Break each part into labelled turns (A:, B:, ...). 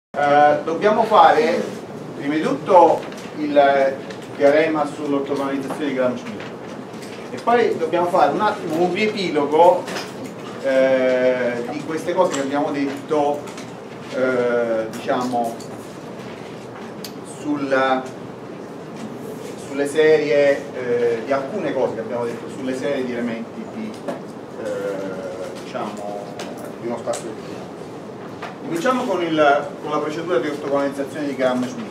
A: Dobbiamo fare prima di tutto il teorema sull'ortogonalizzazione di Gram-Schmidt e poi dobbiamo fare un attimo un riepilogo di queste cose che abbiamo detto diciamo sulle serie di alcune cose che abbiamo detto sulle serie di elementi di diciamo di uno spazio vettoriale. Cominciamo con la procedura di ortogonalizzazione di Gram-Schmidt.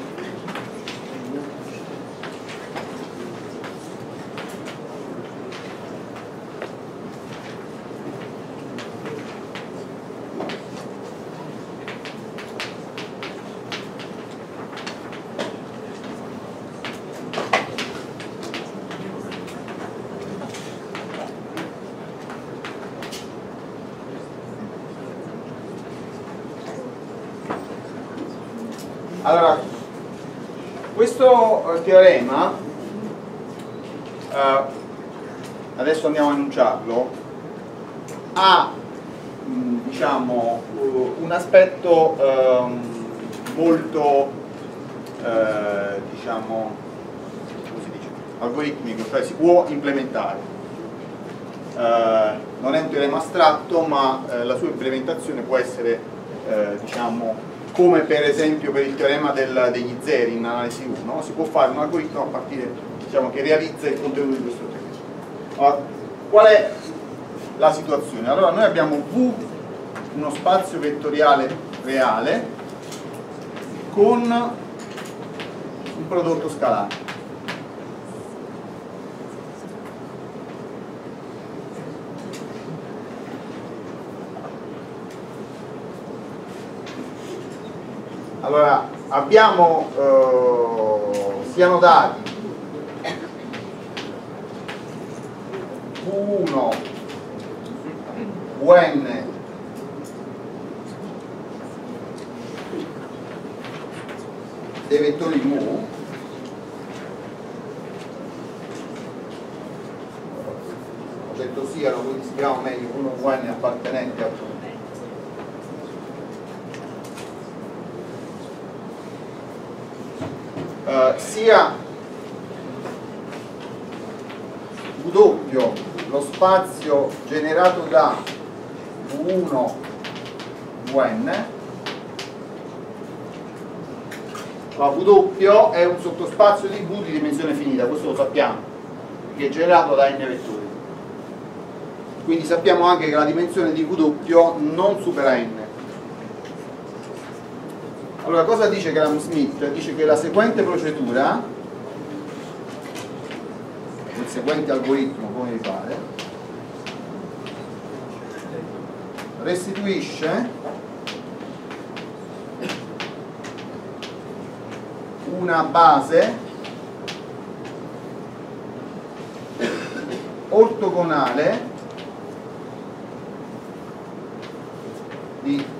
A: Allora, questo teorema, adesso andiamo a enunciarlo, ha diciamo, un aspetto molto diciamo, come si dice, algoritmico, cioè si può implementare. Non è un teorema astratto, ma la sua implementazione può essere diciamo, come per esempio per il teorema degli zeri in analisi 1, si può fare un algoritmo a partire, diciamo, che realizza il contenuto di questo teorema. Allora, qual è la situazione? Allora, noi abbiamo V, uno spazio vettoriale reale, con un prodotto scalare. Allora, abbiamo, siano dati V1, Vn dei vettori mu, ho detto siano, quindi scriviamo meglio 1 Vn appartenenti a sia W lo spazio generato da V1 Vn, la W è un sottospazio di V di dimensione finita, questo lo sappiamo, che è generato da n vettori. Quindi sappiamo anche che la dimensione di W non supera n. Allora, cosa dice Gram-Schmidt? Dice che la seguente procedura, il seguente algoritmo, come vi pare, restituisce una base ortogonale di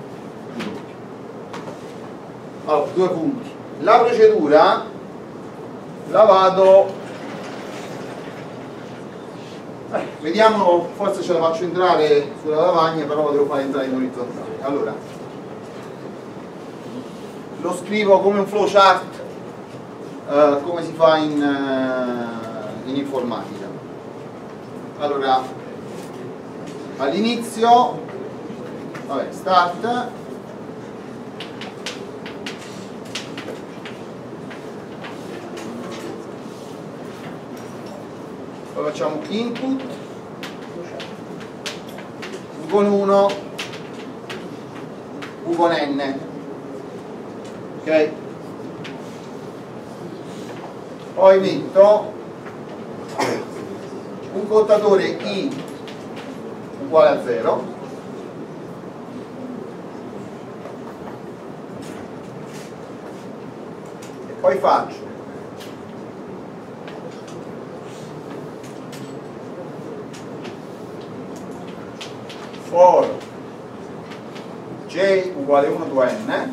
A: allora, due punti. La procedura la vado vediamo, forse ce la faccio entrare sulla lavagna, però la devo fare entrare in orizzontale. Allora, lo scrivo come un flowchart, come si fa in informatica. Allora, all'inizio, vabbè, start, poi facciamo input, V con 1, V con n, ok? Poi metto un contatore i uguale a 0 e poi faccio for j uguale 1 2 n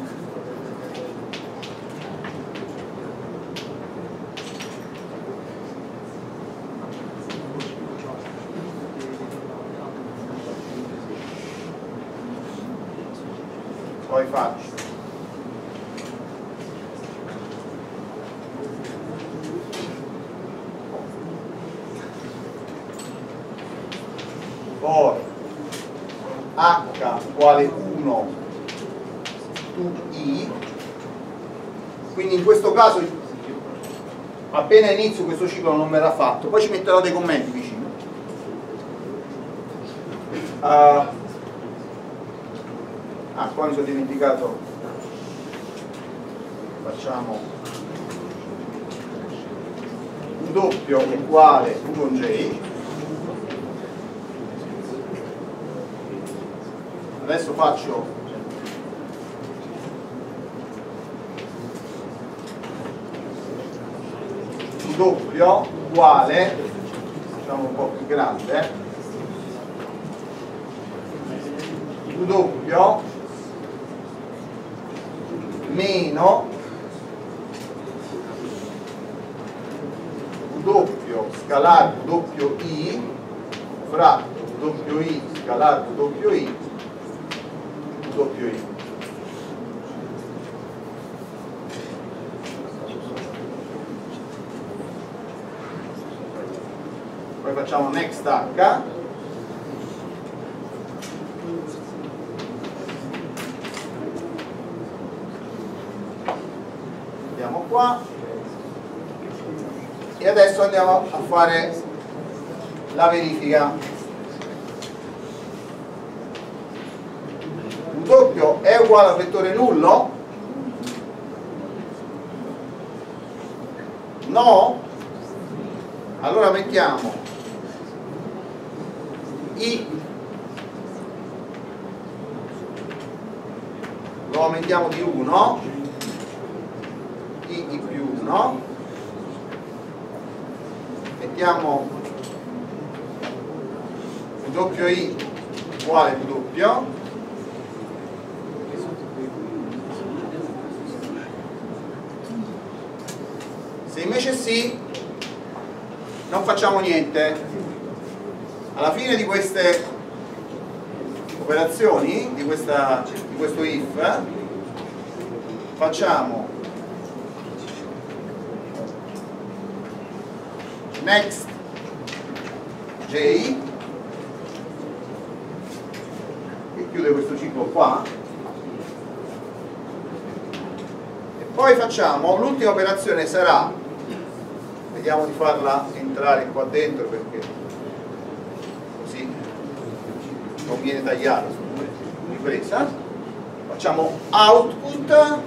A: poi faccio H uguale 1 più I, quindi in questo caso appena inizio questo ciclo non verrà fatto, poi ci metterò dei commenti vicino. Qua mi sono dimenticato, facciamo W uguale U con J. Adesso faccio W uguale, facciamo un po' più grande, W meno W scalare WI fratto WI scalare WI WI. Poi facciamo next H. Andiamo qua. E adesso andiamo a fare la verifica. W è uguale al vettore nullo? No? Allora mettiamo I, lo aumentiamo di 1, I più 1, mettiamo WI uguale W, se invece sì, non facciamo niente. Alla fine di queste operazioni, di questo if, facciamo next J, che chiude questo ciclo qua, e poi facciamo l'ultima operazione. Sarà, vediamo di farla entrare qua dentro perché così non viene tagliata sulla ripresa. Facciamo output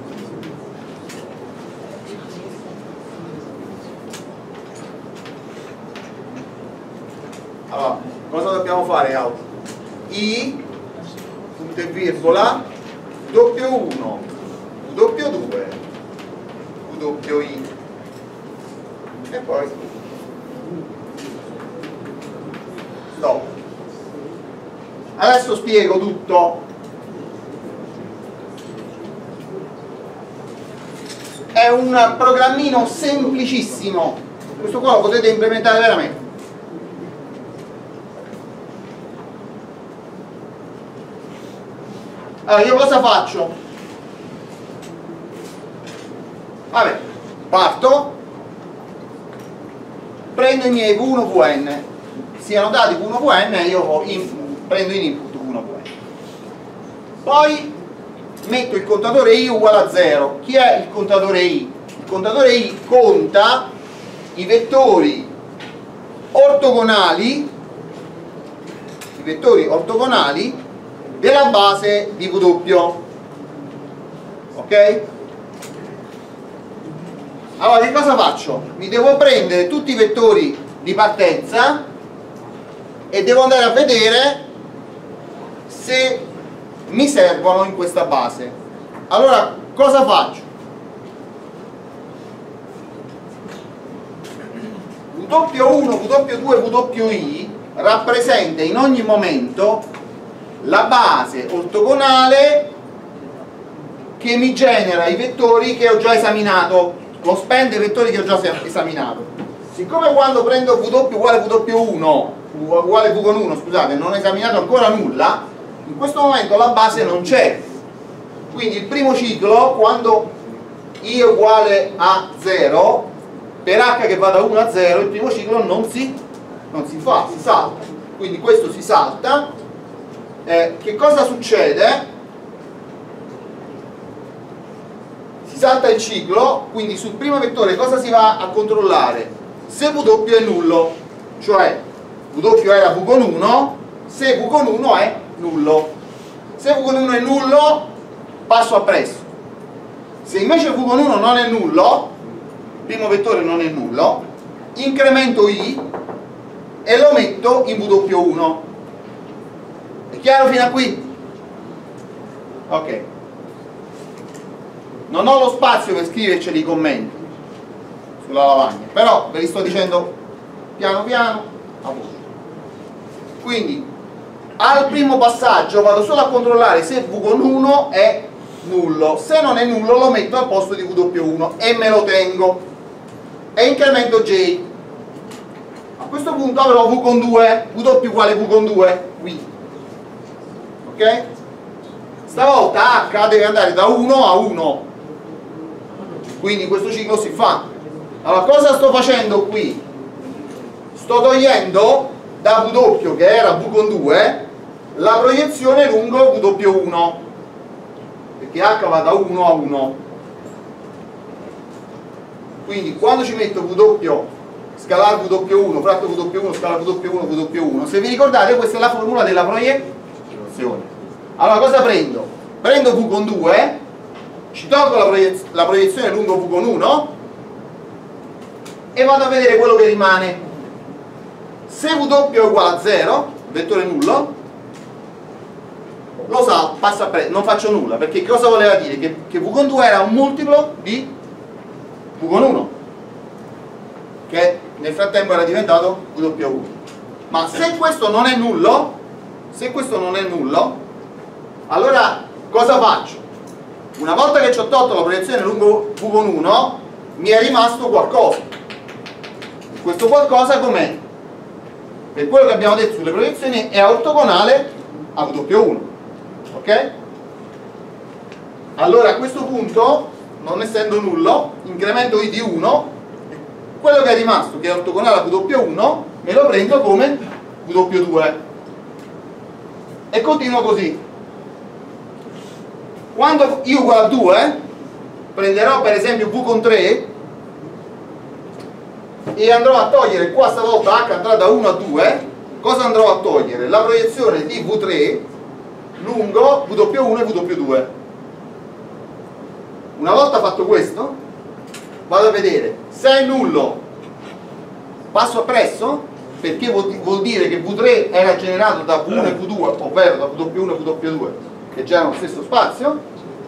A: allora, cosa dobbiamo fare output? I punto e virgola W1 W2 WI e poi stop. Adesso spiego tutto. È un programmino semplicissimo, questo qua lo potete implementare veramente. Allora io cosa faccio? Vabbè, parto, prendo i miei V1 Vn, siano dati V1 Vn e io prendo in input V1 Vn, poi metto il contatore I uguale a 0. Chi è il contatore I? Il contatore I conta i vettori ortogonali della base di W. Ok? Allora che cosa faccio? Mi devo prendere tutti i vettori di partenza e devo andare a vedere se mi servono in questa base. Allora cosa faccio? W1, W2, WI rappresenta in ogni momento la base ortogonale che mi genera i vettori che ho già esaminato, lo span dei vettori che ho già esaminato. Siccome quando prendo W uguale W1 uguale V con 1, scusate, non ho esaminato ancora nulla, in questo momento la base non c'è, quindi il primo ciclo, quando I è uguale a 0, per H che va da 1 a 0, il primo ciclo non si fa, si salta, quindi questo si salta che cosa succede? Si salta il ciclo, quindi sul primo vettore cosa si va a controllare? Se W è nullo, cioè W era V con 1, se V con 1 è nullo. Se V con 1 è nullo, passo appresso. Se invece V con 1 non è nullo, il primo vettore non è nullo, incremento I e lo metto in W1. È chiaro fino a qui? Ok. Non ho lo spazio per scriverceli i commenti sulla lavagna, però ve li sto dicendo piano piano a voi. Quindi al primo passaggio vado solo a controllare se V con 1 è nullo. Se non è nullo lo metto al posto di W1 e me lo tengo e incremento J. A questo punto avrò V con 2, W uguale V con 2 qui, ok? Stavolta H deve andare da 1 a 1, quindi questo ciclo si fa. Allora cosa sto facendo qui? Sto togliendo da W, che era V con 2, la proiezione lungo W1, perché H va da 1 a 1. Quindi quando ci metto W scalare W1 fratto W1 scalare W1 W1, se vi ricordate questa è la formula della proiezione. Allora cosa prendo? Prendo V con 2, ci tolgo la proiezione lungo V con 1 e vado a vedere quello che rimane. Se W è uguale a 0, vettore nullo, lo salto, passa a non faccio nulla, perché cosa voleva dire? Che V con 2 era un multiplo di V con 1, che nel frattempo era diventato W1. Ma se questo non è nullo, allora cosa faccio? Una volta che ci ho tolto la proiezione lungo V con 1 mi è rimasto qualcosa. Questo qualcosa com'è? Per quello che abbiamo detto sulle proiezioni è ortogonale a W1, ok? Allora a questo punto, non essendo nullo, incremento I di 1, quello che è rimasto, che è ortogonale a W1, me lo prendo come W2 e continuo così. Quando I uguale a 2 prenderò per esempio V con 3 e andrò a togliere, qua stavolta H andrà da 1 a 2, cosa andrò a togliere? La proiezione di V3 lungo W1 e W2. Una volta fatto questo vado a vedere se è nullo, passo appresso, perché vuol dire che V3 era generato da V1 e V2, ovvero da W1 e W2 che generano lo stesso spazio.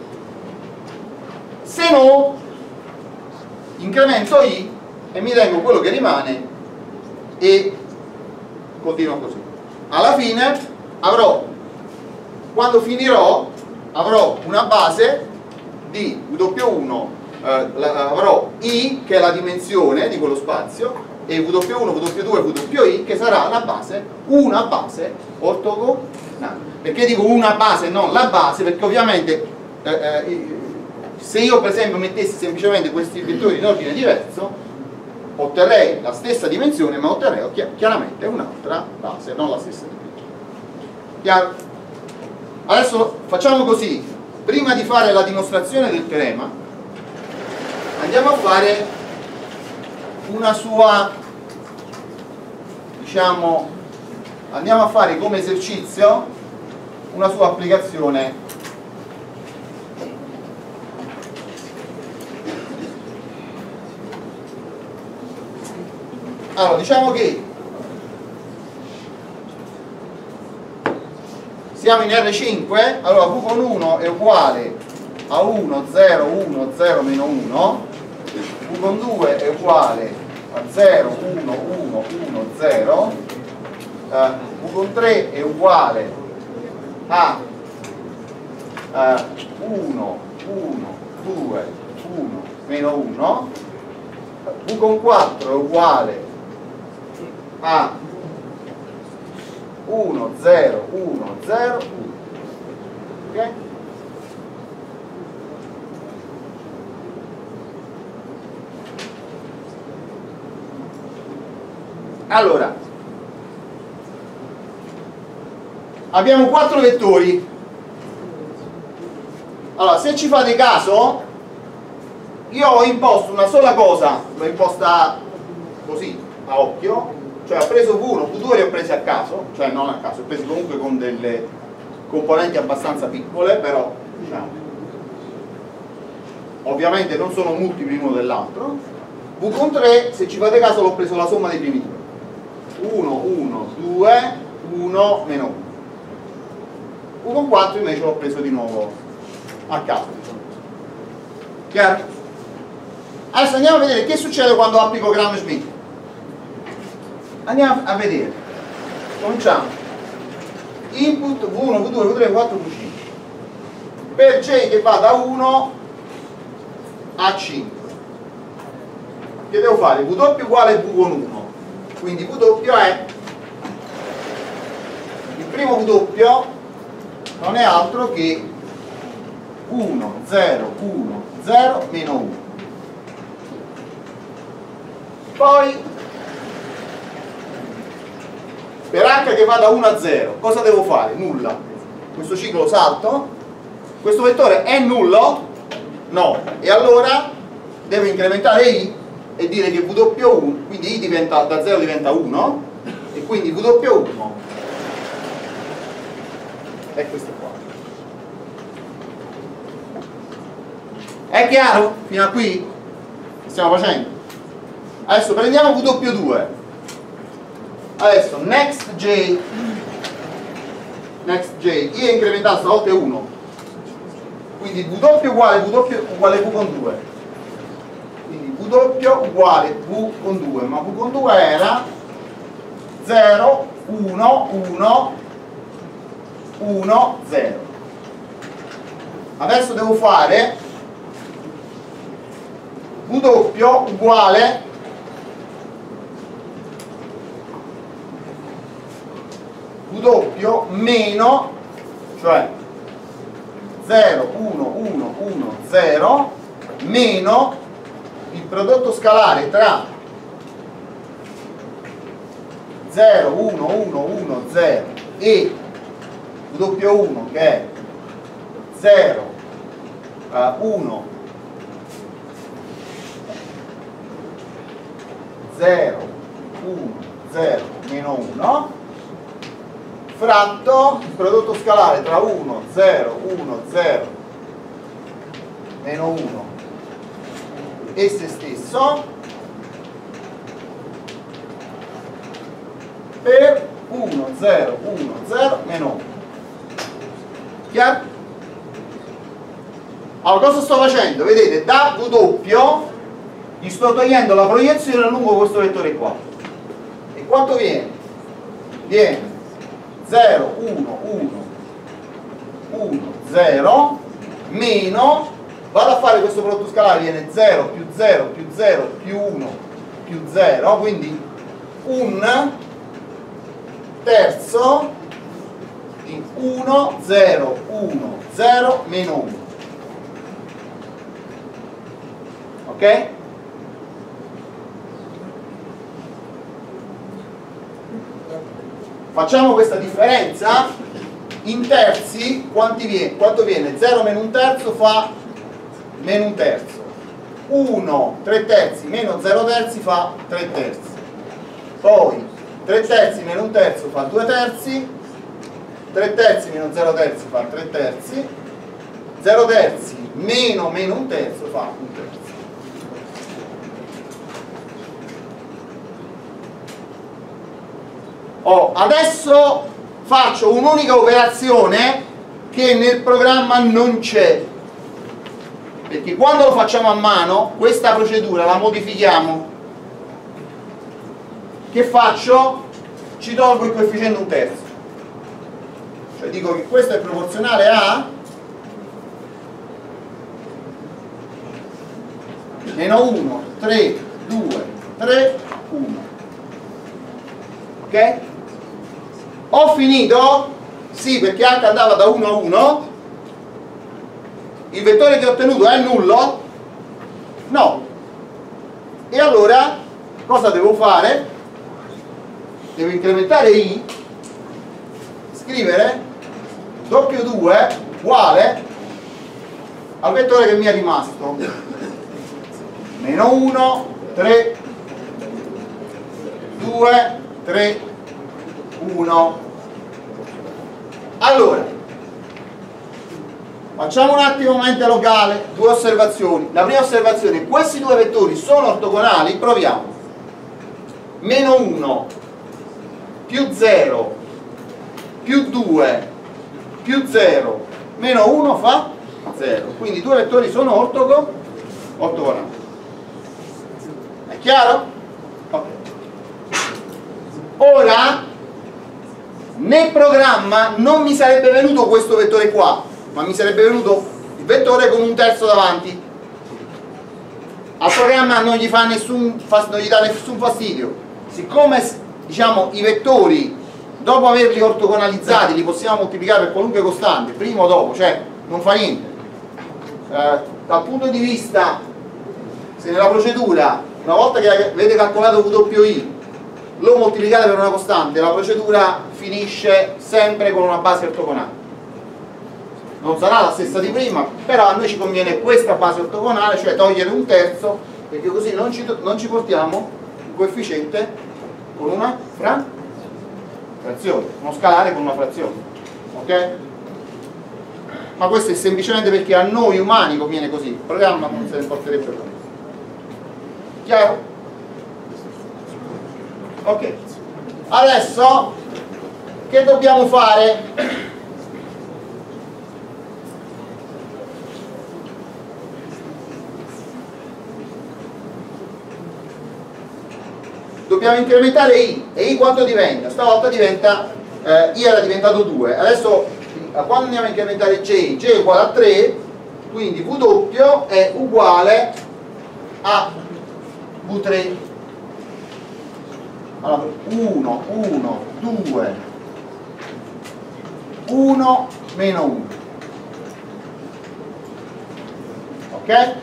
A: Se no, incremento I e mi tengo quello che rimane e continuo così. Alla fine avrò, quando finirò, avrò una base di W1, avrò I che è la dimensione di quello spazio e W1, W2 e WI che sarà la base, una base ortogonale. Perché dico una base, non la base? Perché ovviamente se io per esempio mettessi semplicemente questi vettori in ordine diverso otterrei la stessa dimensione, ma otterrei chiaramente un'altra base, non la stessa dimensione. Chiaro? Adesso facciamo così: prima di fare la dimostrazione del teorema andiamo a fare una sua, diciamo, andiamo a fare come esercizio una sua applicazione. Allora, diciamo che siamo in R5, allora V con 1 è uguale a 1, 0, 1, 0, meno 1, V con 2 è uguale a 0, 1, 1, 1, 0, V con 3 è uguale a 1, 1, 2, 1, meno 1, V con 4 è uguale a 1, 0, 1, 0, 1. Ok? Allora, abbiamo 4 vettori. Allora, se ci fate caso, io ho imposto una sola cosa, l'ho imposta così, a occhio, cioè ho preso V1, V2 li ho presi a caso, cioè non a caso, ho presi comunque con delle componenti abbastanza piccole, però diciamo, ovviamente non sono multipli l'uno dell'altro. V con 3, se ci fate caso, l'ho preso la somma dei primi due, 1, 1, 2, 1, meno 1. V con 4 invece l'ho preso di nuovo a caso, diciamo. Chiaro? Adesso andiamo a vedere che succede quando applico Gram-Schmidt. Andiamo a vedere. Cominciamo. Input V1, V2, V3, V4, V5. Per J che va da 1 a 5. Che devo fare? W uguale V con 1. Quindi W è il primo W non è altro che 1, 0, 1, 0, meno 1. Poi per H che va da 1 a 0, cosa devo fare? Nulla. Questo ciclo lo salto. Questo vettore è nullo? No. E allora devo incrementare I e dire che W1, quindi I diventa, da 0 diventa 1, e quindi W1 è questo qua. È chiaro? Fino a qui? Che stiamo facendo? Adesso prendiamo W2. Adesso next J, I è incrementato stavolta è 1. Quindi W uguale V con 2. Quindi W uguale V con 2, ma V con 2 era 0, 1, 1, 1, 0. Adesso devo fare W uguale W meno, cioè 0, 1, 1, 1, 0 meno il prodotto scalare tra 0, 1, 1, 1, 0 e W1 che è 0, 1, 0, 1, 0, meno 1 fratto il prodotto scalare tra 1, 0, 1, 0, meno 1 e se stesso per 1, 0, 1, 0, meno 1. Chiaro? Allora cosa sto facendo? Vedete, da W gli sto togliendo la proiezione lungo questo vettore qua. E quanto viene? Viene 0, 1, 1, 1, 0 meno, vado a fare questo prodotto scalare, viene 0 più 0 più 0 più 1 più 0, quindi un terzo di 1, 0, 1, 0 meno 1. Ok? Facciamo questa differenza in terzi, quanto viene? 0 meno un terzo fa meno un terzo, 1 3 terzi meno 0 terzi fa 3 terzi, poi 3 terzi meno un terzo fa 2 terzi, 3 terzi meno 0 terzi fa 3 terzi, 0 terzi meno un terzo fa un terzo. Adesso faccio un'unica operazione che nel programma non c'è, perché quando lo facciamo a mano questa procedura la modifichiamo. Che faccio? Ci tolgo il coefficiente un terzo, cioè dico che questo è proporzionale a meno 1, 3, 2, 3, 1. Ok? Ho finito? Sì, perché H andava da 1 a 1. Il vettore che ho ottenuto è nullo? No. E allora cosa devo fare? Devo incrementare I scrivere doppio 2 uguale al vettore che mi è rimasto, meno 1, 3, 2, 3, 1. Allora, facciamo un attimo mente locale, due osservazioni. La prima osservazione: questi due vettori sono ortogonali? Proviamo. Meno 1 più 0 più 2 più 0 meno 1 fa 0, quindi i due vettori sono ortogonali. È chiaro? Ok. Ora nel programma non mi sarebbe venuto questo vettore qua, ma mi sarebbe venuto il vettore con un terzo davanti. Al programma non gli dà nessun fastidio. Siccome, diciamo, i vettori dopo averli ortogonalizzati li possiamo moltiplicare per qualunque costante, prima o dopo, cioè non fa niente. Dal punto di vista, se nella procedura, una volta che avete calcolato WI, lo moltiplicate per una costante, la procedura finisce sempre con una base ortogonale. Non sarà la stessa di prima, però a noi ci conviene questa base ortogonale, cioè togliere un terzo, perché così non ci portiamo il coefficiente con una frazione, uno scalare con una frazione, ok? Ma questo è semplicemente perché a noi umani conviene così, il programma non se ne importerebbe proprio. Chiaro? Ok, adesso che dobbiamo fare? Dobbiamo incrementare I, e I quanto diventa? Stavolta diventa, I era diventato 2, adesso quando andiamo a incrementare J è uguale a 3, quindi W è uguale a V3. Allora, 1, 1, 2, 1, meno 1. Ok?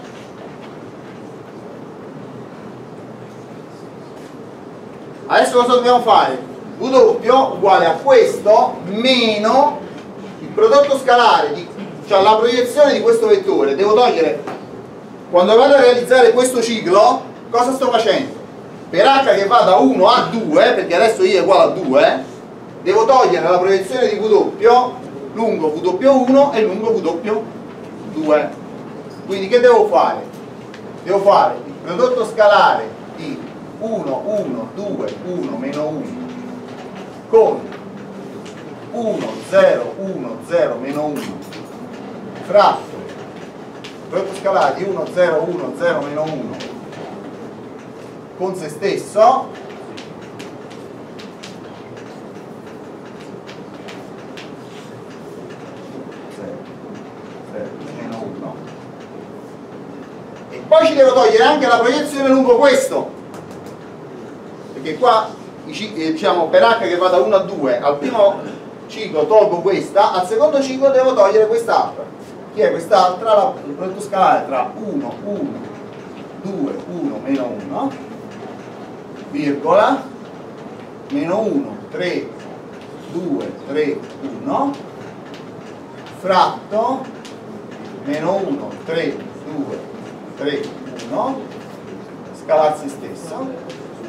A: Adesso cosa dobbiamo fare? W uguale a questo meno il prodotto scalare, cioè la proiezione di questo vettore. Devo togliere, quando vado a realizzare questo ciclo, cosa sto facendo? Per h che va da 1 a 2, perché adesso I è uguale a 2, devo togliere la proiezione di W lungo W1 e lungo W2. Quindi che devo fare? Devo fare il prodotto scalare di 1, 1, 2, 1, meno 1 con 1, 0, 1, 0, meno 1 fratto il prodotto scalare di 1, 0, 1, 0, meno 1 con se stesso, meno 1, e poi ci devo togliere anche la proiezione lungo questo, perché qua diciamo per h che va da 1 a 2 al primo ciclo tolgo questa, al secondo ciclo devo togliere quest'altra. Chi è quest'altra? Il prodotto scalare tra 1, 1, 2, 1, meno 1, virgola, meno 1, 3, 2, 3, 1, fratto, meno 1, 3, 2, 3, 1, scalarsi stesso,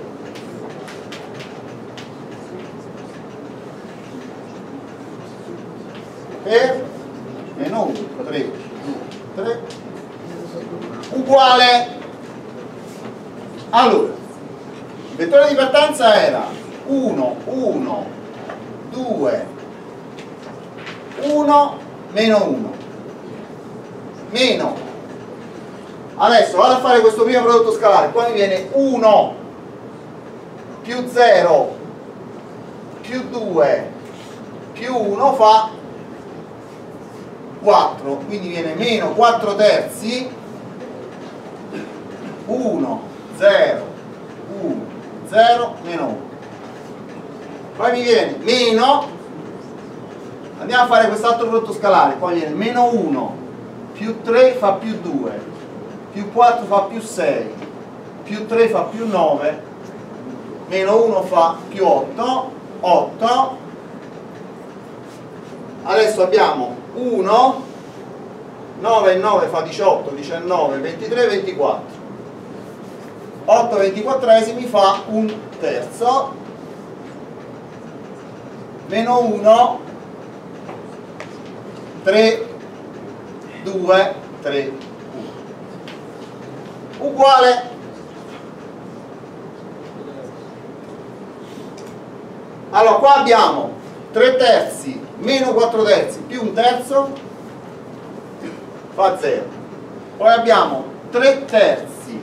A: per meno 1, 3, 2, 3, uguale. Allora, il vettore di partenza era 1, 1, 2, 1, meno 1, meno. Adesso vado a fare questo primo prodotto scalare, qua mi viene 1 più 0 più 2 più 1 fa 4, quindi viene meno 4 terzi, 1, 0, 1, 0, meno 1. Poi mi viene meno, andiamo a fare quest'altro prodotto scalare, poi viene meno 1, più 3 fa più 2, più 4 fa più 6, più 3 fa più 9, meno 1 fa più 8, 8, adesso abbiamo 1, 9 e 9 fa 18, 19, 23, 24, 8 24esimi fa un terzo, meno 1, 3, 2, 3, 1, uguale allora qua abbiamo 3 terzi meno 4 terzi più un terzo fa 0, poi abbiamo 3 terzi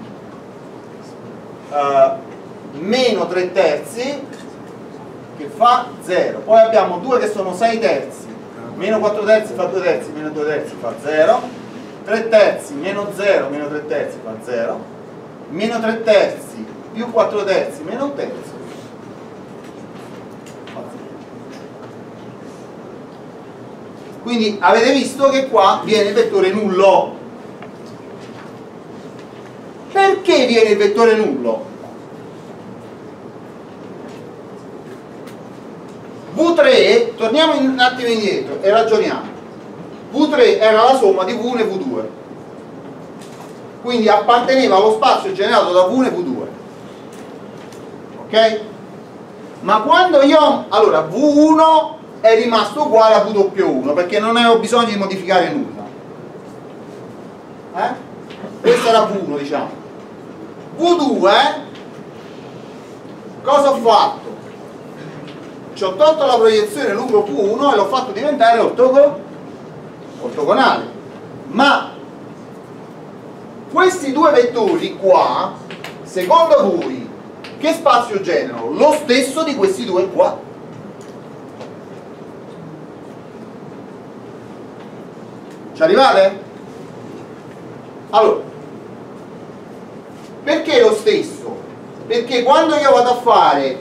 A: meno 3 terzi che fa 0, poi abbiamo 2 che sono 6 terzi, meno 4 terzi fa 2 terzi, meno 2 terzi fa 0, 3 terzi meno 0 meno 3 terzi fa 0, meno 3 terzi più 4 terzi meno un terzo fa 0. Quindi avete visto che qua viene il vettore nullo. Perché viene il vettore nullo? V3, torniamo un attimo indietro e ragioniamo. V3 era la somma di V1 e V2, quindi apparteneva allo spazio generato da V1 e V2, ok? Ma quando io, allora V1 è rimasto uguale a W1 perché non avevo bisogno di modificare nulla, questo era V1, diciamo. V2 cosa ho fatto? Ci ho tolto la proiezione lungo V1 e l'ho fatto diventare ortogonale. Ma questi due vettori qua, secondo voi, che spazio generano? Lo stesso di questi due qua. Ci arrivate? Allora, perché lo stesso? Perché quando io vado a fare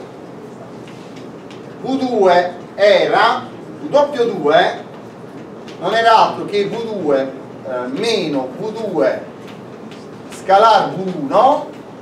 A: V2 era W2 non era altro che V2 meno V2 scalar V1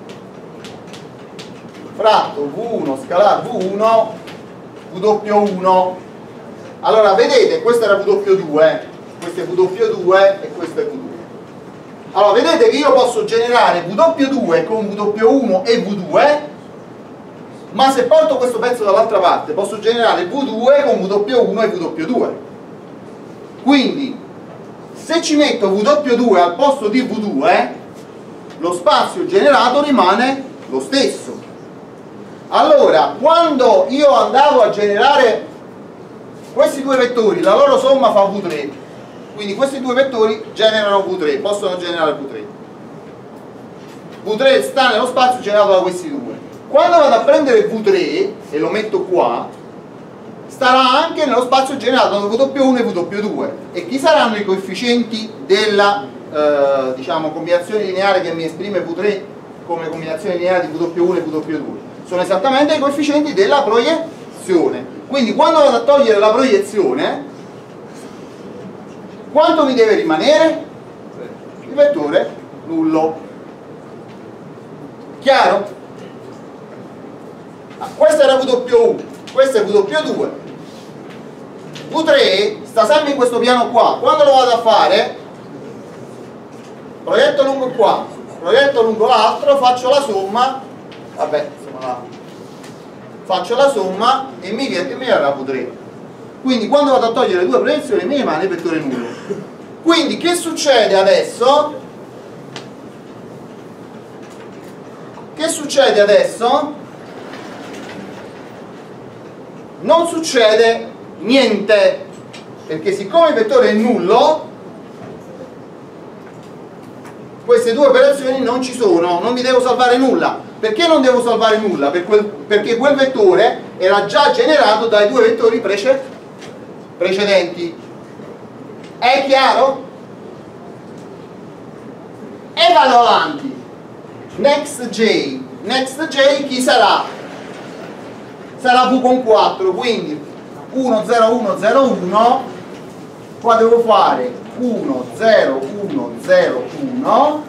A: fratto V1 scalar V1 W1. Allora vedete, questo era W2, questo è W2 e questo è V2. Allora vedete che io posso generare W2 con W1 e V2, ma se porto questo pezzo dall'altra parte posso generare V2 con W1 e W2. Quindi se ci metto W2 al posto di V2 lo spazio generato rimane lo stesso. Allora quando io andavo a generare questi due vettori, la loro somma fa V3, quindi questi due vettori generano V3, possono generare V3. V3 sta nello spazio generato da questi due. Quando vado a prendere V3 e lo metto qua, starà anche nello spazio generato da W1 e W2. E chi saranno i coefficienti della diciamo, combinazione lineare che mi esprime V3 come combinazione lineare di W1 e W2? Sono esattamente i coefficienti della proiezione. Quindi quando vado a togliere la proiezione, quanto mi deve rimanere? Il vettore nullo. Chiaro? Questo era W1, questo è W2. V3 sta sempre in questo piano qua. Quando lo vado a fare, proietto lungo qua, proietto lungo l'altro, faccio la somma, vabbè, insomma, faccio la somma e mi verrà V3. Quindi quando vado a togliere le due proiezioni mi rimane il vettore nullo. Quindi che succede adesso? Che succede adesso? Non succede niente, perché siccome il vettore è nullo, queste due operazioni non ci sono, non mi devo salvare nulla. Perché non devo salvare nulla? Perché quel vettore era già generato dai due vettori precedenti. È chiaro? E vado avanti. Next J chi sarà? Sarà V con 4, quindi 1, 0, 1, 0, 1, qua devo fare 1, 0, 1, 0, 1,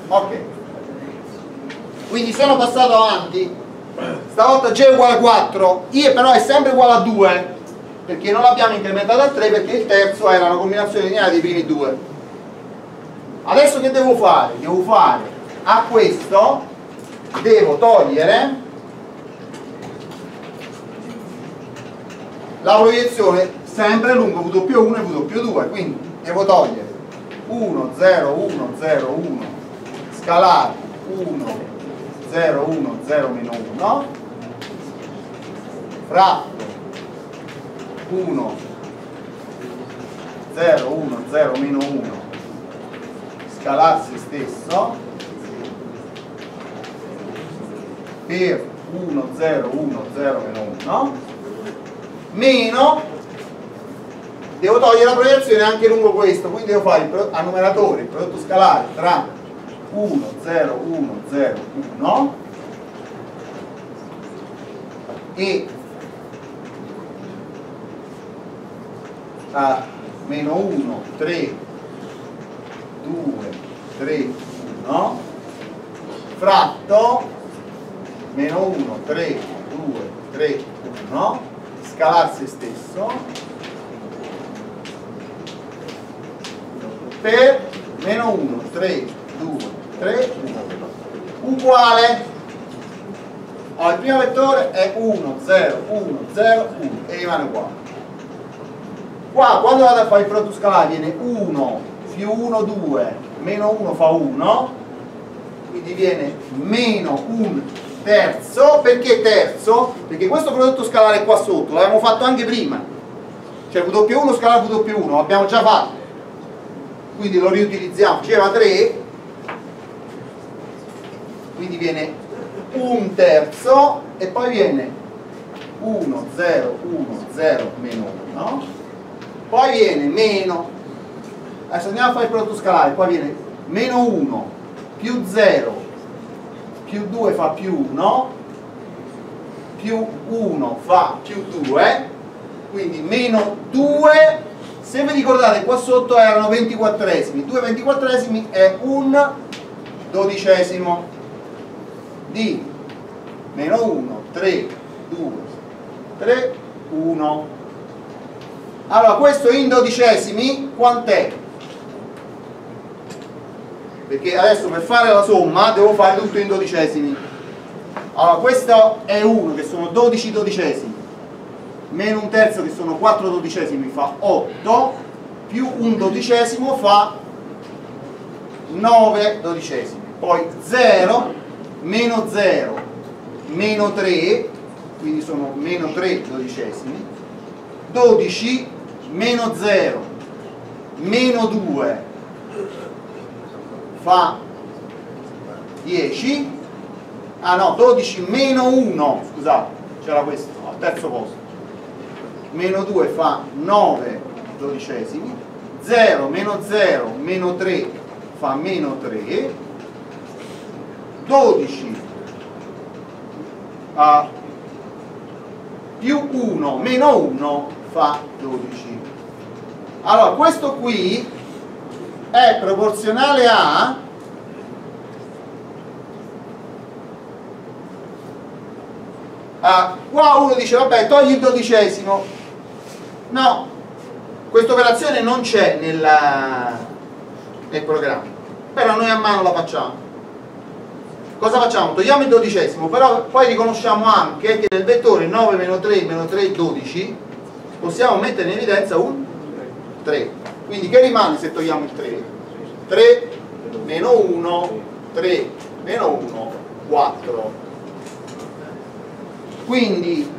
A: Ok, quindi sono passato avanti, stavolta G è uguale a 4, I però è sempre uguale a 2 perché non l'abbiamo incrementato a 3 perché il terzo era una combinazione lineare dei primi due. Adesso che devo fare? Devo fare a questo, devo togliere la proiezione sempre lungo W1 e W2, quindi devo togliere 1, 0, 1, 0, 1, scalare 1, 0, 1, 0, meno 1, fratto 1, 0, 1, 0, meno 1, scalarsi stesso, per 1, 0, 1, 0, meno 1, meno, devo togliere la proiezione anche lungo questo, quindi devo fare a numeratore il prodotto scalare tra 1, 0, 1, 0, 1 e meno 1, 3, 2, 3, 1 fratto meno 1, 3, 2, 3, 1 scalar se stesso per meno 1, 3, 2, 3, 1 uguale. Allora, il primo vettore è 1, 0, 1, 0, 1 e rimane uguale. Qua quando vado a fare il prodotto scalare viene 1 più 1, 2, meno 1 fa 1, quindi viene meno un terzo. Perché terzo? Perché questo prodotto scalare qua sotto l'abbiamo fatto anche prima, cioè W1 scalare W1 l'abbiamo già fatto, quindi lo riutilizziamo, faceva 3, quindi viene un terzo e poi viene 1, 0, 1, 0, meno 1, poi viene meno, adesso andiamo a fare il prodotto scalare, poi viene meno 1 più 0 più 2 fa più 1 più 1 fa più 2, quindi meno 2. Se vi ricordate qua sotto erano 24esimi, 2 24esimi è un dodicesimo di meno 1, 3, 2, 3, 1. Allora questo in dodicesimi quant'è? Perché adesso per fare la somma devo fare tutto in dodicesimi. Allora questo è 1 che sono 12 dodicesimi meno un terzo che sono 4 dodicesimi fa 8 più un dodicesimo fa 9 dodicesimi, poi 0 meno 0 meno 3, quindi sono meno 3 dodicesimi, 12 meno 0 meno 2 fa 10, ah no, 12 meno 1, scusate, c'era questo al terzo posto, meno 2 fa 9 dodicesimi, 0 meno 0 meno 3 fa meno 3, 12 più 1 meno 1 fa 12. Allora questo qui è proporzionale a qua uno dice vabbè togli il dodicesimo, no, questa operazione non c'è nel programma, però noi a mano la facciamo. Cosa facciamo? Togliamo il dodicesimo, però poi riconosciamo anche che nel vettore 9 meno 3 12 possiamo mettere in evidenza un 3, quindi che rimane se togliamo il 3? 3 meno 1, 3 meno 1, 4. Quindi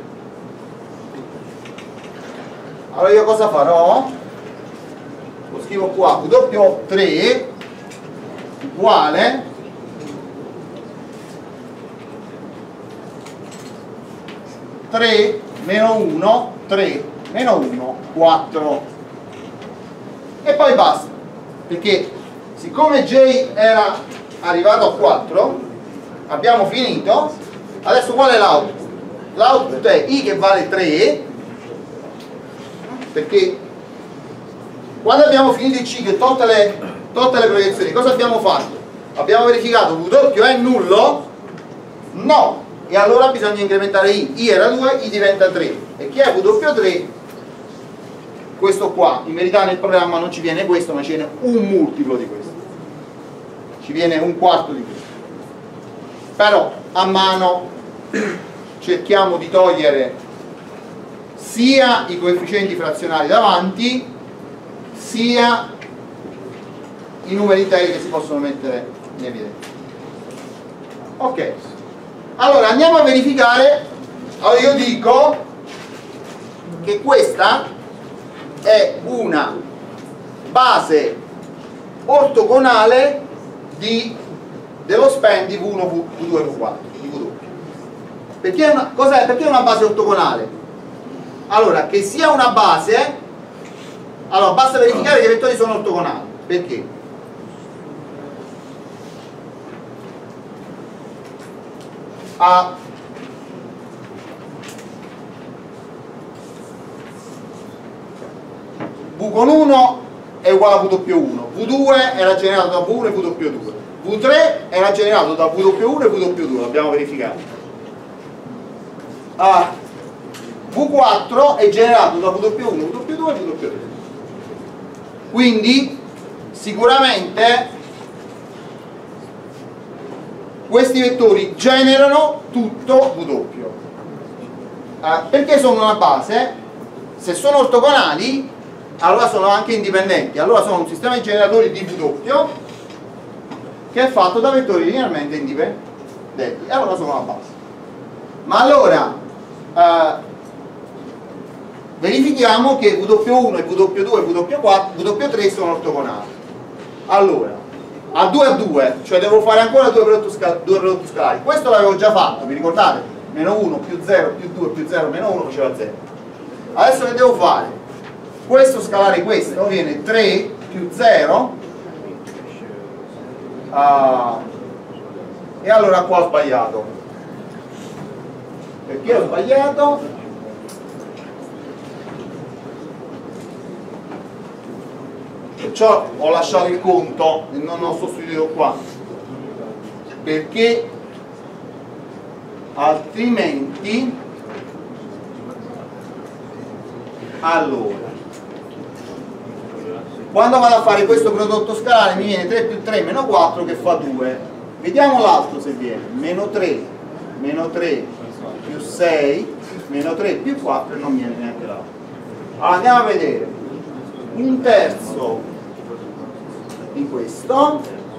A: allora io cosa farò? Lo scrivo qua, W3 uguale 3 meno 1, 3 meno 1, 4 e poi basta, perché siccome J era arrivato a 4 abbiamo finito. Adesso qual è l'output? L'output è I che vale 3, perché quando abbiamo finito il ciclo e tolte le proiezioni cosa abbiamo fatto? Abbiamo verificato V doppio è nullo? No, e allora bisogna incrementare I era 2, I diventa 3, e chi è V doppio 3? Questo qua. In verità nel programma non ci viene questo, ma ci viene un multiplo di questo, ci viene un quarto di questo. Però a mano cerchiamo di togliere sia i coefficienti frazionali davanti sia i numeri interi che si possono mettere in evidenza. Ok, allora andiamo a verificare. Allora io dico che questa è una base ortogonale dello span di V1, V2 e V4 di V doppio. Perché è una base ortogonale? Allora, che sia una base, allora basta verificare che i vettori sono ortogonali. Perché? V con 1 è uguale a V doppio 1, V2 era generato da V1 e V doppio 2, V3 era generato da V doppio 1 e V doppio 2, l'abbiamo verificato. V4 è generato da V doppio 1, V doppio 2 e V doppio 3. Quindi sicuramente questi vettori generano tutto V doppio. Perché sono una base? Se sono ortogonali, allora sono anche indipendenti, allora sono un sistema di generatori di V doppio che è fatto da vettori linearmente indipendenti, e allora sono una base. Ma allora verifichiamo che V doppio 1 e V doppio 2 e V doppio 4, V doppio 3 sono ortogonali. Allora, a 2 a 2, cioè devo fare ancora due prodotti scalari. Questo l'avevo già fatto, vi ricordate? Meno 1 più 0 più 2 più 0 meno 1 faceva 0. Adesso che devo fare? Questo scalare questo viene 3 più 0, e allora qua ho sbagliato. Perché ho sbagliato? Perciò ho lasciato il conto e non ho sostituito qua, perché altrimenti, allora quando vado a fare questo prodotto scalare mi viene 3 più 3 meno 4 che fa 2. Vediamo l'altro se viene meno 3 più 6 meno 3 più 4, e non viene neanche l'altro. Allora andiamo a vedere un terzo di questo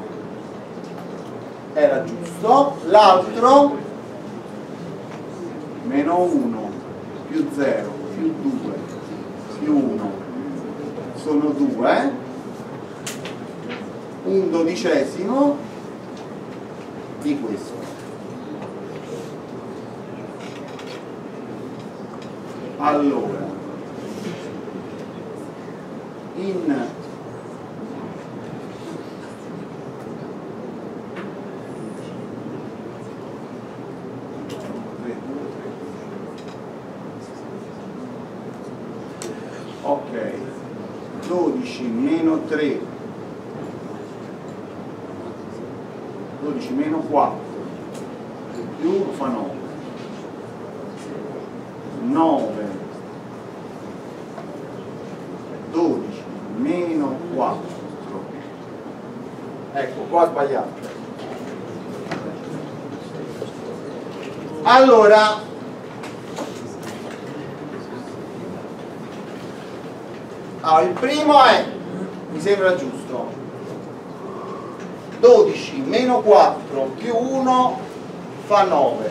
A: era giusto, l'altro meno 1 più 0 più 2 più 1 sono 2, un dodicesimo di questo. Allora in ok, 12 meno 3, 12 meno 4 più 1 fa 9, 9, 12 meno 4, ecco qua ho sbagliato. Allora il primo è, mi sembra giusto, 12 meno 4 più 1 fa 9,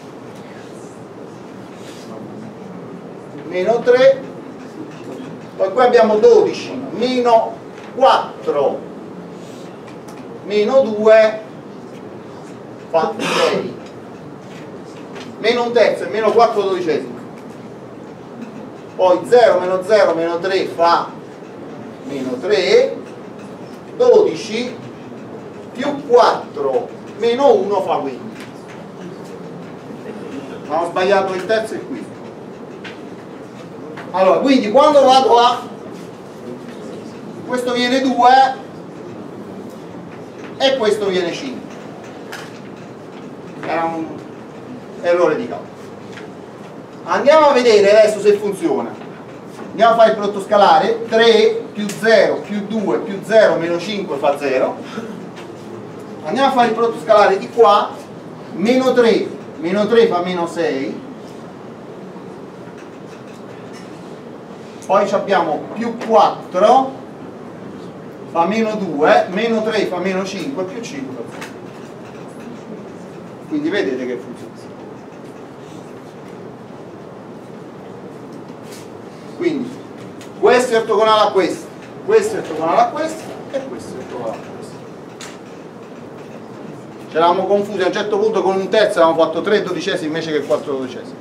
A: meno 3, poi qui abbiamo 12 meno 4 meno 2 fa 6, meno un terzo e meno 4 dodicesimi. Poi 0 meno 3 fa meno 3, 12 più 4 meno 1 fa 15. Ma ho sbagliato il terzo e il quinto. Allora, quindi quando vado a questo viene 2, e questo viene 5. Era un errore di calcolo. Andiamo a vedere adesso se funziona. Andiamo a fare il prodotto scalare. 3 più 0 più 2 più 0 meno 5 fa 0. Andiamo a fare il prodotto scalare di qua. Meno 3 fa meno 6. Poi abbiamo più 4 fa meno 2, meno 3 fa meno 5, più 5 fa 0. Quindi vedete che funziona. Quindi questo è ortogonale a questo, questo è ortogonale a questo e questo è ortogonale a questo. Ci eravamo confusi a un certo punto con un terzo, avevamo fatto 3 dodicesimi invece che 4 dodicesimi.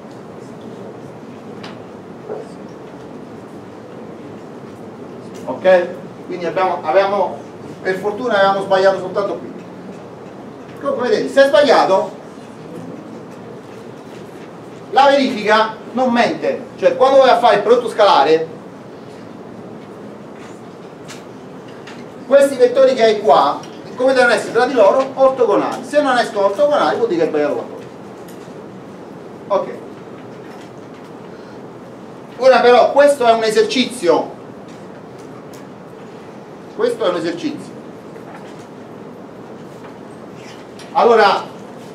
A: Ok? Quindi avevamo, per fortuna avevamo sbagliato soltanto qui. Come vedete, se è sbagliato la verifica non mente, cioè quando vai a fare il prodotto scalare, questi vettori che hai qua come devono essere tra di loro? Ortogonali. Se non escono ortogonali vuol dire che è sbagliato qualcosa. Ok. Ora però questo è un esercizio. Questo è un esercizio. Allora,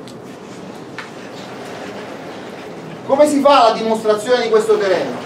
A: come si fa la dimostrazione di questo teorema?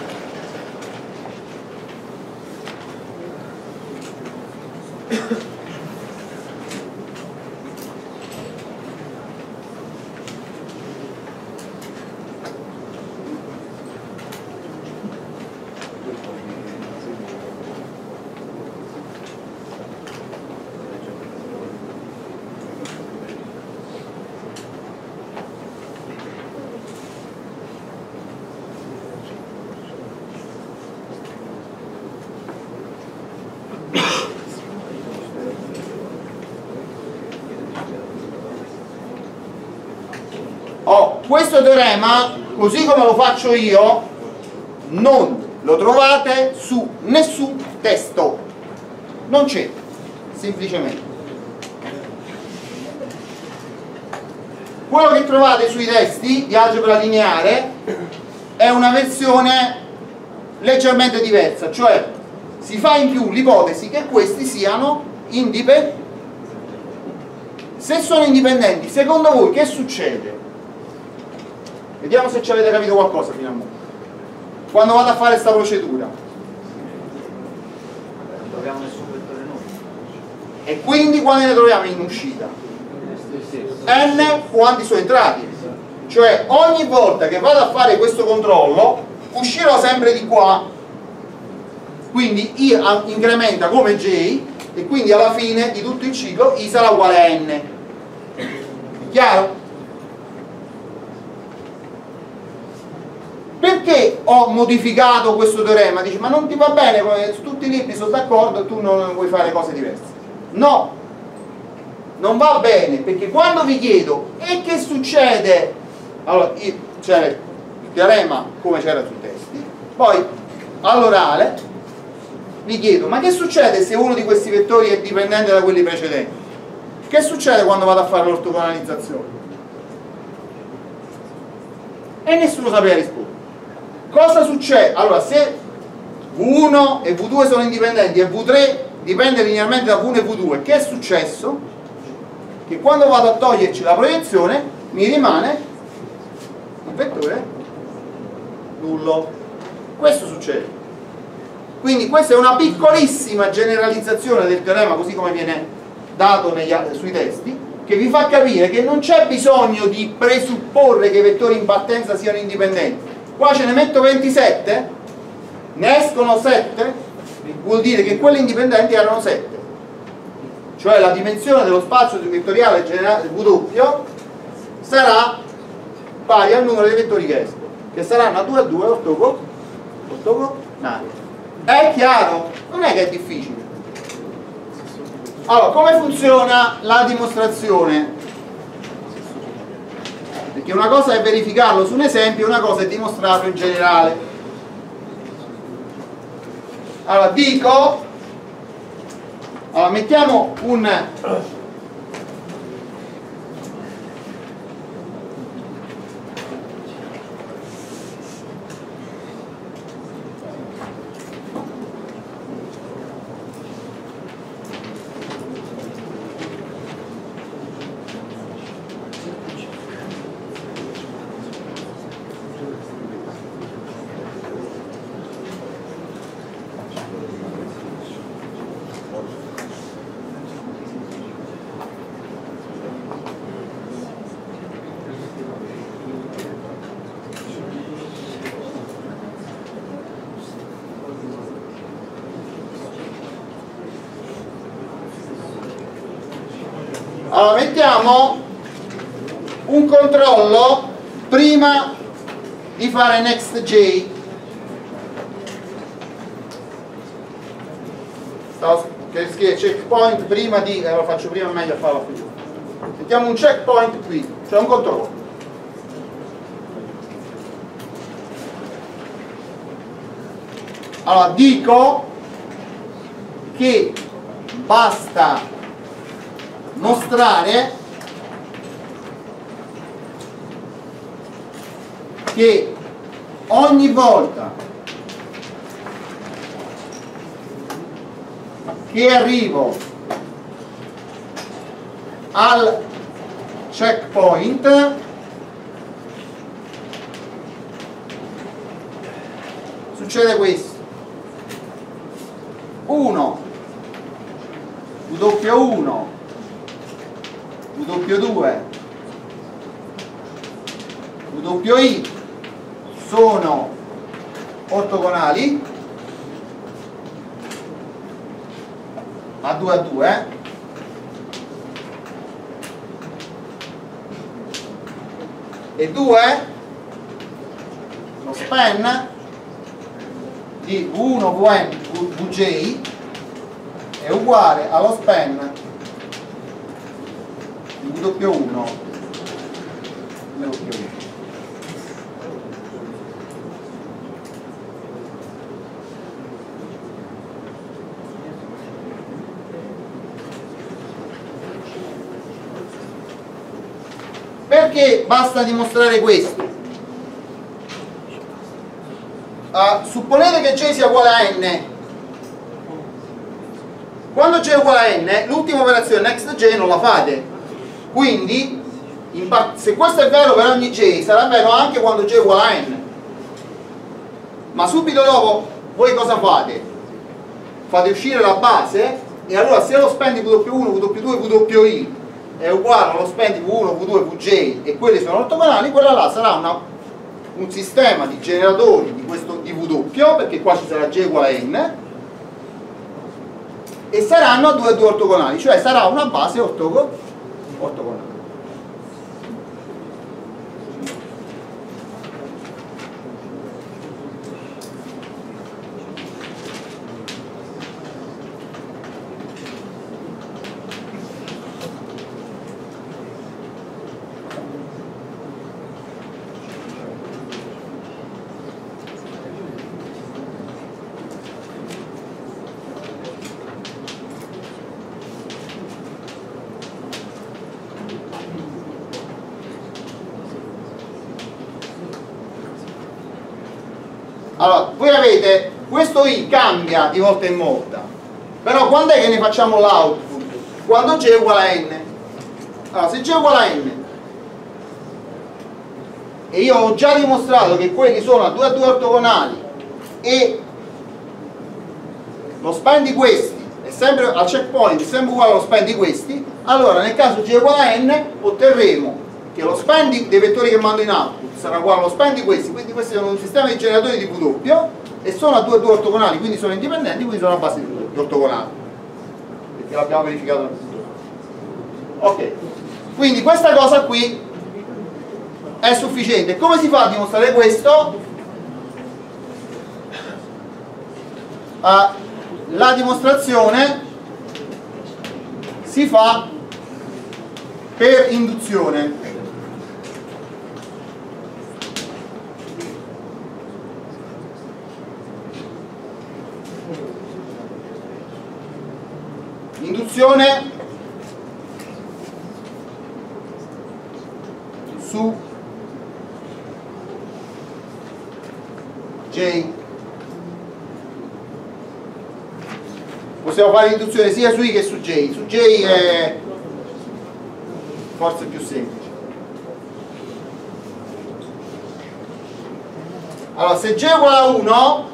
A: Questo teorema, così come lo faccio io, non lo trovate su nessun testo, non c'è, semplicemente. Quello che trovate sui testi di algebra lineare è una versione leggermente diversa, cioè si fa in più l'ipotesi che questi siano indipendenti. Se sono indipendenti, secondo voi che succede? Vediamo se ci avete capito qualcosa fino a ora. Quando vado a fare questa procedura.
B: Non troviamo nessun vettore nuovo.
A: E quindi quando ne troviamo in uscita? N quanti sono entrati. Cioè ogni volta che vado a fare questo controllo uscirò sempre di qua. Quindi I incrementa come J e quindi alla fine di tutto il ciclo I sarà uguale a N. Chiaro? Perché ho modificato questo teorema? Dici, ma non ti va bene, tutti i libri sono d'accordo e tu non vuoi fare cose diverse. No, non va bene, perché quando vi chiedo e che succede, allora c'era il teorema come c'era sui testi, poi all'orale vi chiedo, ma che succede se uno di questi vettori è dipendente da quelli precedenti? Che succede quando vado a fare l'ortogonalizzazione? E nessuno sapeva rispondere. Cosa succede? Allora, se V1 e V2 sono indipendenti e V3 dipende linearmente da V1 e V2, che è successo? Che quando vado a toglierci la proiezione mi rimane il vettore nullo. Questo succede. Quindi questa è una piccolissima generalizzazione del teorema così come viene dato sui testi, che vi fa capire che non c'è bisogno di presupporre che i vettori in partenza siano indipendenti. Qua ce ne metto 27, ne escono 7, vuol dire che quelli indipendenti erano 7, cioè la dimensione dello spazio vettoriale generale W sarà pari al numero dei vettori che escono, che saranno a 2 a 2 ortogonali. È chiaro? Non è che è difficile. Allora, come funziona la dimostrazione? Perché una cosa è verificarlo su un esempio, una cosa è dimostrarlo in generale. Allora mettiamo un Allora mettiamo un controllo prima di fare next J. Che scrive checkpoint prima di, lo faccio prima, è meglio farlo più. Mettiamo un checkpoint qui, cioè un controllo. Allora dico che basta mostrare che ogni volta che arrivo al checkpoint succede questo: 1 W1 W2 WI sono ortogonali a 2 a 2, e 2 lo span di V1 Vn Vj è uguale allo span di W1 W1. Perché basta dimostrare questo? Supponete che J sia uguale a n. Quando J è uguale a n, l'ultima operazione next J non la fate. Quindi, se questo è vero per ogni J, sarà vero anche quando J è uguale a n. Ma subito dopo, voi cosa fate? Fate uscire la base, e allora se lo span di W1, W2 e WI è uguale allo span di V1, V2 e Vj e quelli sono ortogonali, quella là sarà un sistema di generatori di questo di W, perché qua ci sarà J uguale a n, e saranno a 2 a 2 ortogonali, cioè sarà una base ortogonale. Allora, voi avete, questo I cambia di volta in volta, però quando è che ne facciamo l'output? Quando J è uguale a n. Allora, se J è uguale a n, e io ho già dimostrato che quelli sono a 2 a 2 ortogonali, e lo span di questi è sempre al checkpoint, è sempre uguale allo span di questi, allora nel caso J è uguale a n, otterremo che lo span dei vettori che mando in output sarà uguale allo span di questi, quindi questi sono un sistema di generatori di W e sono a 2 a 2 ortogonali, quindi sono indipendenti, quindi sono a base di ortogonali, perché l'abbiamo verificato nel futuro. Ok, quindi questa cosa qui è sufficiente. Come si fa a dimostrare questo? La dimostrazione si fa per induzione. Induzione su J. Possiamo fare l'induzione sia su I che su J. Su J è forse più semplice. Allora, se J è uguale a 1,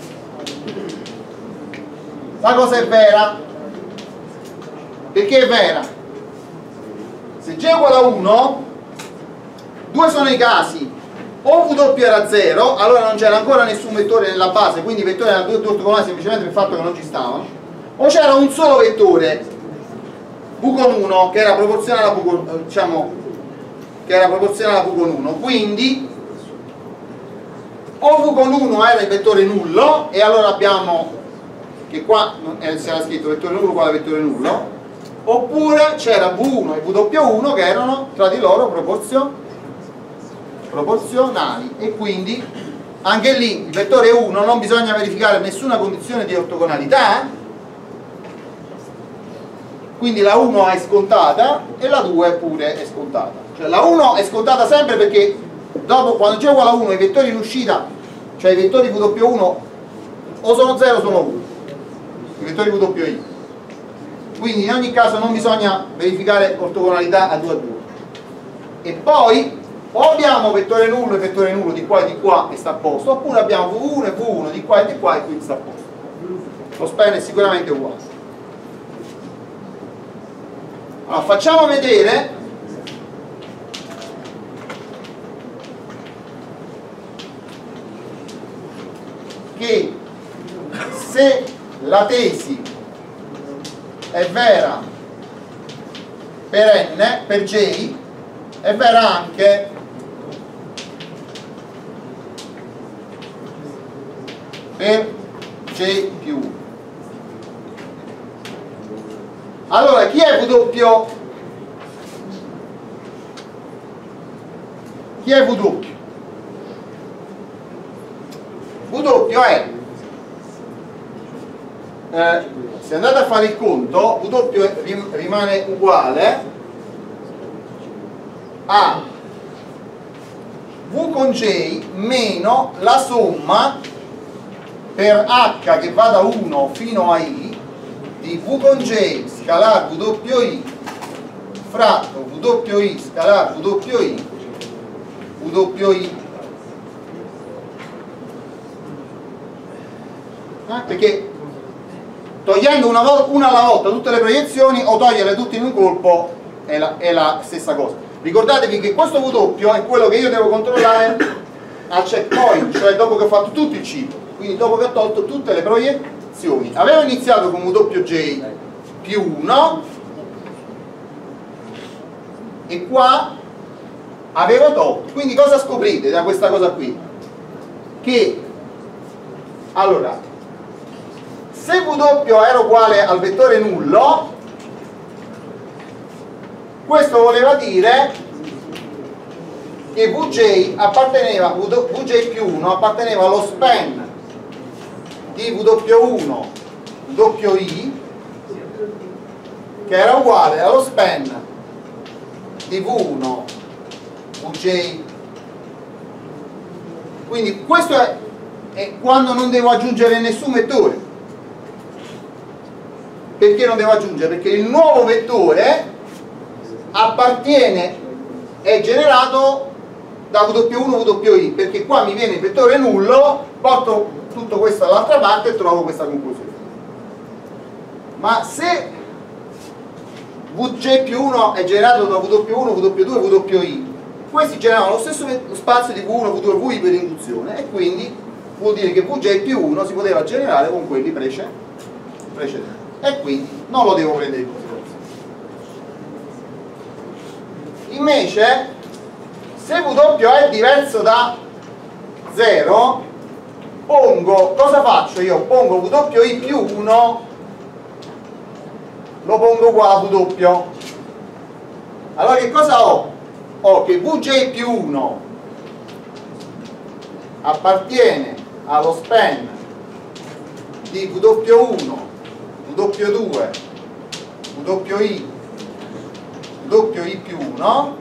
A: la cosa è vera. Perché è vera? Se J è uguale a 1, due sono i casi: o W era 0, allora non c'era ancora nessun vettore nella base, quindi i vettori erano 2 ortogonali semplicemente per il fatto che non ci stavano, o c'era un solo vettore V con 1 che era proporzionale a V con, diciamo, che era proporzionale a V con 1, quindi o V con 1 era il vettore nullo, e allora abbiamo che qua si era scritto vettore nullo uguale vettore nullo, oppure c'era V1 e W1 che erano tra di loro proporzionali, e quindi anche lì il vettore 1 non bisogna verificare nessuna condizione di ortogonalità, quindi la 1 è scontata e la 2 pure è scontata. Cioè la 1 è scontata sempre perché dopo, quando c'è uguale a 1, i vettori in uscita, cioè i vettori W1 o sono 0 o sono 1, i vettori WI. Quindi in ogni caso non bisogna verificare ortogonalità a 2 a 2. E poi o abbiamo vettore nullo e vettore nullo di qua e di qua e sta a posto, oppure abbiamo V1 e V1 di qua e di qua e quindi sta a posto. Lo span è sicuramente uguale. Allora facciamo vedere che se la tesi è vera per n, per J, è vera anche per J più 1. Allora chi è W? Chi è W? W è, se andate a fare il conto, W rimane uguale a V con J meno la somma per H che va da 1 fino a I di V con J scalar WI fratto WI scalar WI perché togliendo una alla volta tutte le proiezioni o toglierle tutte in un colpo è la stessa cosa. Ricordatevi che questo W è quello che io devo controllare al checkpoint, cioè dopo che ho fatto tutto il ciclo, quindi dopo che ho tolto tutte le proiezioni. Avevo iniziato con WJ più 1 e qua avevo tolto, quindi cosa scoprite da questa cosa qui? Che allora se W era uguale al vettore nullo, questo voleva dire che Vj apparteneva, Vj più 1 apparteneva allo span di W1 WI che era uguale allo span di V1 Vj. Quindi questo è quando non devo aggiungere nessun vettore. Perché non devo aggiungere? Perché il nuovo vettore appartiene, è generato da W1 WI, perché qua mi viene il vettore nullo, porto tutto questo dall'altra parte e trovo questa conclusione. Ma se Vj più 1 è generato da W1, W2, WI, questi generano lo stesso spazio di V1, V2, VI per induzione, e quindi vuol dire che Vj più 1 si poteva generare con quelli precedenti, e quindi non lo devo prendere in considerazione. Invece se W è diverso da 0, cosa faccio io? Pongo WI più 1, lo pongo uguale a W. Allora che cosa ho? Ho che Vj più 1 appartiene allo span di W1, W2, WI più 1,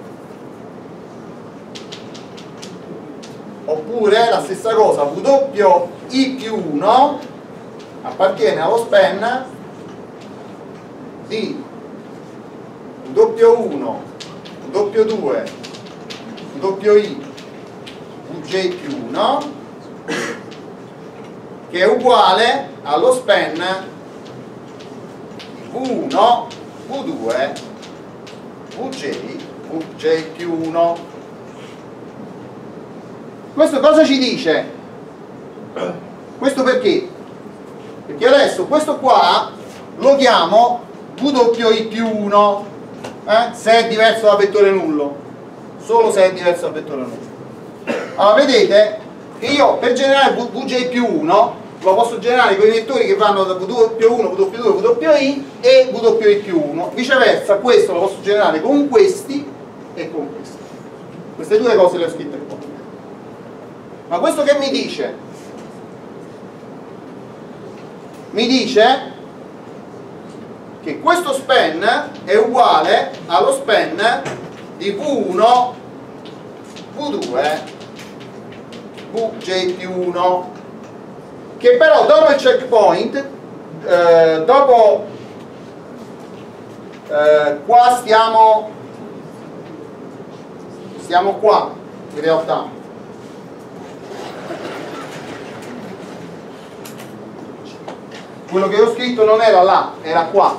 A: oppure la stessa cosa, WI più 1 appartiene allo span di W1, W2, WI, Vj più 1, che è uguale allo span di V1, V2, Vj più 1. Questo cosa ci dice? Questo perché? Perché adesso questo qua lo chiamo V VI più 1, se è diverso dal vettore nullo, solo se è diverso dal vettore nullo. Allora vedete che io per generare Vj più 1 lo posso generare con i vettori che vanno da W1, W2, WI e WI più 1, viceversa questo lo posso generare con questi e con questi. Queste due cose le ho scritte qua. Ma questo che mi dice? Mi dice che questo span è uguale allo span di V1, V2, Vj più 1, che però dopo il checkpoint, qua stiamo qua in realtà. Quello che ho scritto non era là, era qua.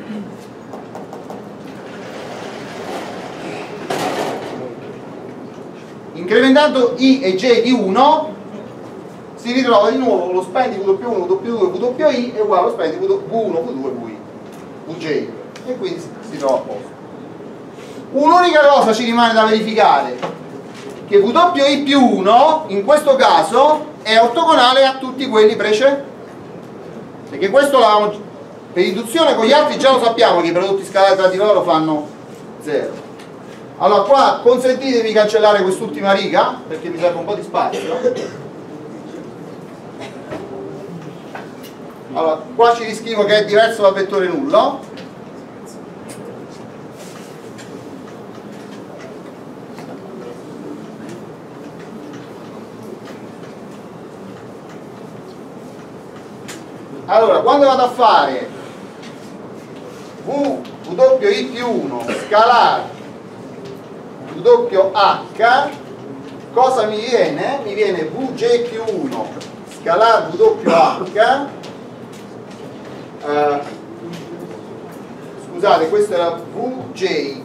A: Incrementando I e J di 1 si ritrova di nuovo lo span di W1, W2, WI è uguale allo span di V1, V2, VI, Vj, e quindi si trova a posto. Un'unica cosa ci rimane da verificare, che WI più 1 in questo caso è ortogonale a tutti quelli precedenti, perché questo l'avevamo per induzione, con gli altri già lo sappiamo che i prodotti scalari tra di loro fanno 0. Allora qua consentitemi di cancellare quest'ultima riga perché mi serve un po' di spazio. Allora qua ci riscrivo che è diverso dal vettore nullo. Allora quando vado a fare VWI più 1 scalare WH, cosa mi viene? Mi viene Vj più 1 scalare WH, scusate, questo era Vj,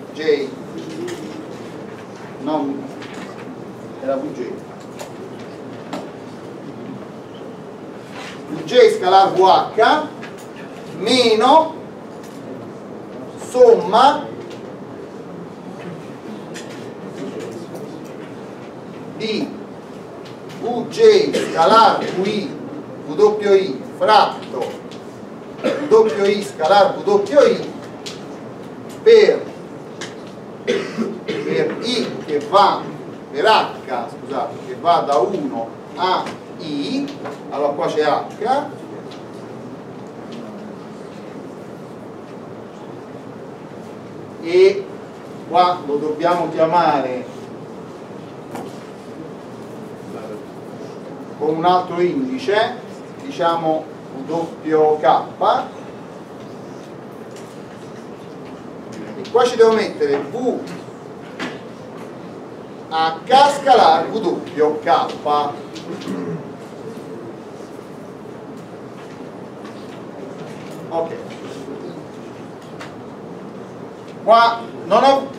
A: non era Vj, Vj scalare VH meno somma di Vj scalare VI WI fratto WI scalare WI per I che va per H, scusate, che va da 1 a I, allora qua c'è H, e qua lo dobbiamo chiamare con un altro indice, diciamo WK, e qua ci devo mettere VH scalare WK. Ok, qua non ho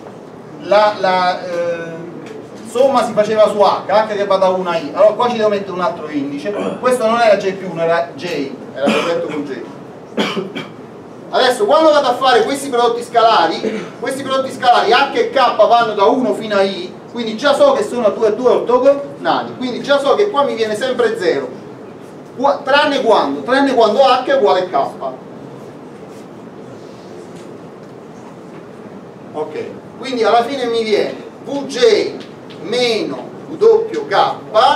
A: somma si faceva su H che va da 1 a I, allora qua ci devo mettere un altro indice, questo non era J più 1, era J, era progetto con J. Adesso quando vado a fare questi prodotti scalari H e K vanno da 1 fino a I, quindi già so che sono due ortogonali, quindi già so che qua mi viene sempre 0, tranne quando H è uguale a K. Ok, quindi alla fine mi viene Vj meno WK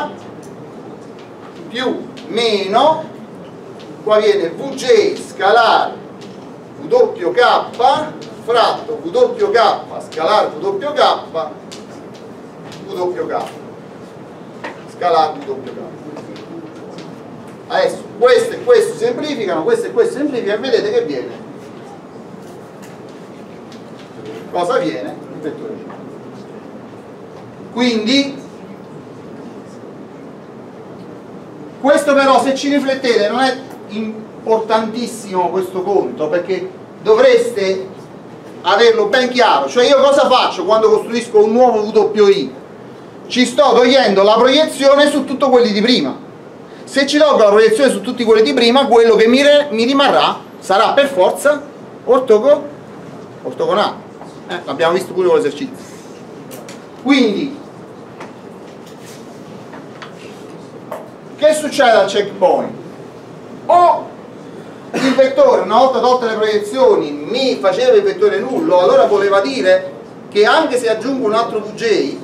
A: più meno, qua viene Vj scalare WK fratto WK scalare WK scalare WK. Adesso questo e questo semplificano, questo e questo semplificano, e vedete che viene. Cosa viene? Il vettore G. Quindi questo però, se ci riflettete, non è importantissimo questo conto, perché dovreste averlo ben chiaro. Cioè io cosa faccio quando costruisco un nuovo WI? Ci sto togliendo la proiezione su tutti quelli di prima. Se ci tolgo la proiezione su tutti quelli di prima, quello che mi rimarrà sarà per forza ortogonale. L'abbiamo visto pure con l'esercizio. Quindi che succede al checkpoint? O il vettore, una volta tolte le proiezioni, mi faceva il vettore nullo, allora voleva dire che anche se aggiungo un altro VJ,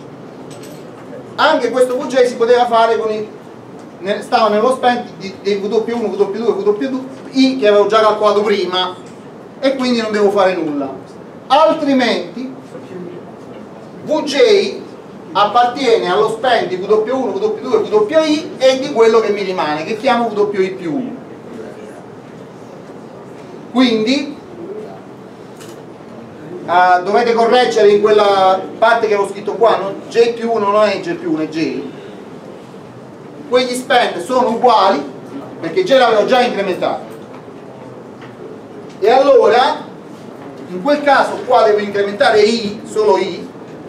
A: anche questo VJ si poteva fare con stava nello spent dei W1, W2, WI che avevo già calcolato prima, e quindi non devo fare nulla. Altrimenti VJ appartiene allo spend di W1, W2, WI e di quello che mi rimane, che chiamo WI più 1. Quindi dovete correggere in quella parte che avevo scritto qua, no? J più 1 non è J più 1, è J. Quegli spend sono uguali perché J l'avevo già incrementato, e allora in quel caso qua devo incrementare I, solo I,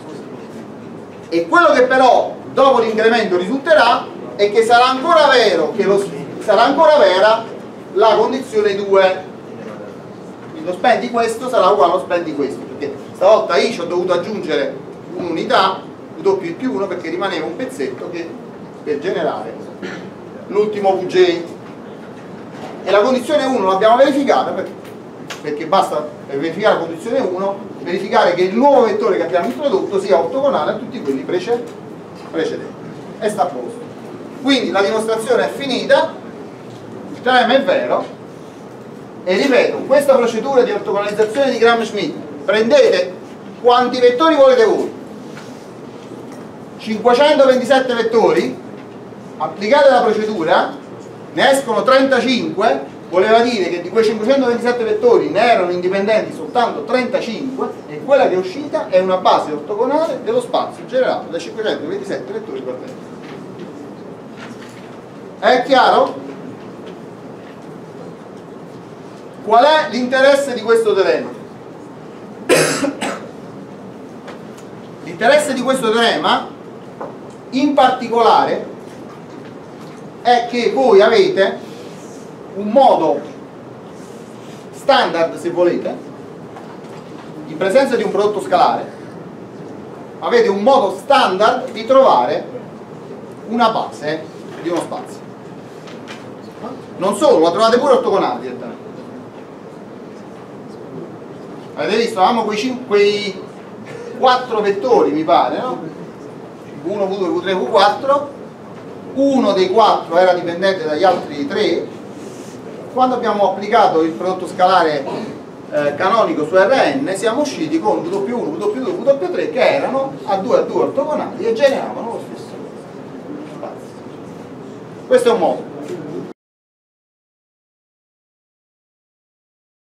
A: e quello che però dopo l'incremento risulterà è che sarà ancora vero sarà ancora vera la condizione 2. Lo spend di questo sarà uguale allo spend di questo, perché stavolta I ci ho dovuto aggiungere un'unità W più 1 perché rimaneva un pezzetto per generare l'ultimo VJ, e la condizione 1 l'abbiamo verificata perché basta, per verificare la condizione 1, verificare che il nuovo vettore che abbiamo introdotto sia ortogonale a tutti quelli precedenti, e sta a posto. Quindi la dimostrazione è finita, il teorema è vero. E ripeto, questa procedura di ortogonalizzazione di Gram-Schmidt, prendete quanti vettori volete voi, 527 vettori, applicate la procedura, ne escono 35, voleva dire che di quei 527 vettori ne erano indipendenti soltanto 35, e quella che è uscita è una base ortogonale dello spazio generato da 527 vettori partenza. È chiaro? Qual è l'interesse di questo teorema? L'interesse di questo teorema, in particolare, è che voi avete un modo standard, se volete, in presenza di un prodotto scalare, avete un modo standard di trovare una base di uno spazio. Non solo, la trovate pure ortogonale direttamente. Avete visto? Avevamo quei 4 vettori, mi pare, no? V1, V2, V3, V4. Uno dei 4 era dipendente dagli altri 3. Quando abbiamo applicato il prodotto scalare canonico su Rn, siamo usciti con W1, W2, W3 che erano a 2 ortogonali e generavano lo stesso spazio. Questo è un modo.